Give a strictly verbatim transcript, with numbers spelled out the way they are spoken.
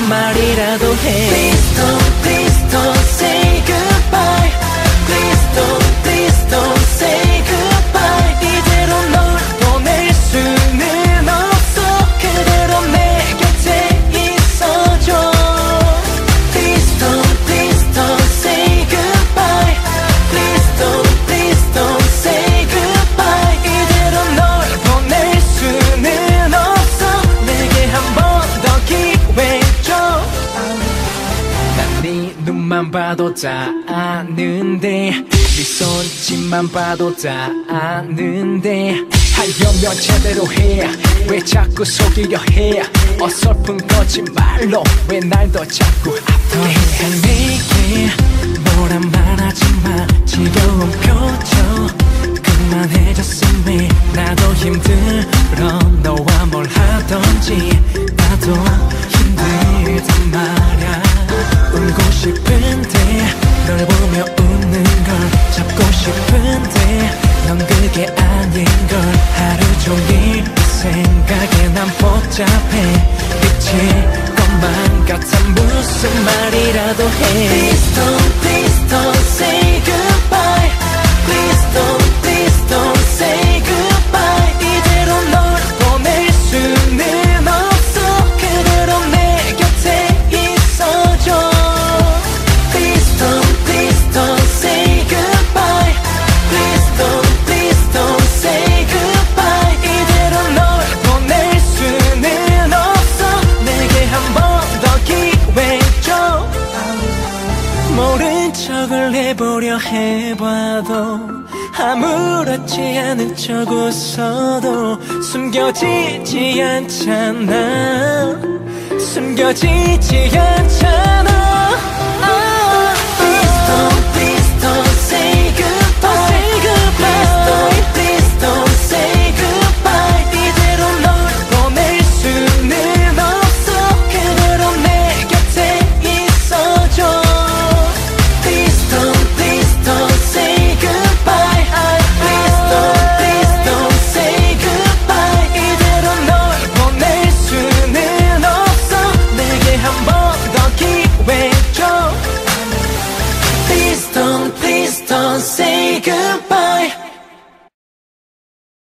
무슨 말이라도 해. Please don't, please don't say goodbye. Please don't, please don't say goodbye. 이대로 널 보낼 수는 없어. 그대로 내 곁에 있어줘. Please don't, please don't say goodbye. Please don't, please don't say goodbye. 이대로 널 보낼 수는 없어. 내게 한 번 더 기회 줘. 난 네 눈만 봐도 다 아는데, 네 손짓만 봐도 다 아는데, 하려면 제대로 해. 왜 자꾸 속이려 해. 어설픈 거짓말로 왜 날 더 자꾸 아프게 해. 내게 뭐란 말하지마. 지겨운 표정 그만해줬으면. 나도 힘들어 너와 뭘 하던지. 나도 힘들단 말야. 울고 싶은데 널 보며 웃는 걸 잡고 싶은데 넌 그게 아닌 걸. 하루 종일 이 생각에 난 복잡해. 미칠 것만 같아. 무슨 말이라도 해. Please don't, please don't say goodbye. Please don't, please don't say goodbye. 이대로 널 보낼 수는 없어. 그대로 내 곁에 있어줘. Please don't, please don't say goodbye. Please don't, please don't say goodbye. 이대로 널 보낼 수는 없어. 내게 한 번 더 기회 줘. 모른 척을 해보려 해봐도 아무렇지 않은 척 웃어도 숨겨지지 않잖아. 숨겨지지 않잖아.